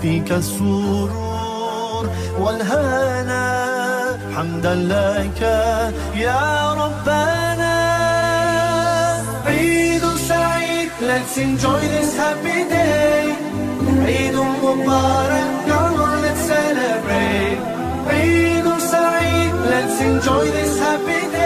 فيك السرور والهنا، حمدا لك يا ربنا. عيد سعيد, let's enjoy this happy day. عيد مبارك, come on let's celebrate. عيد سعيد, let's enjoy this happy day.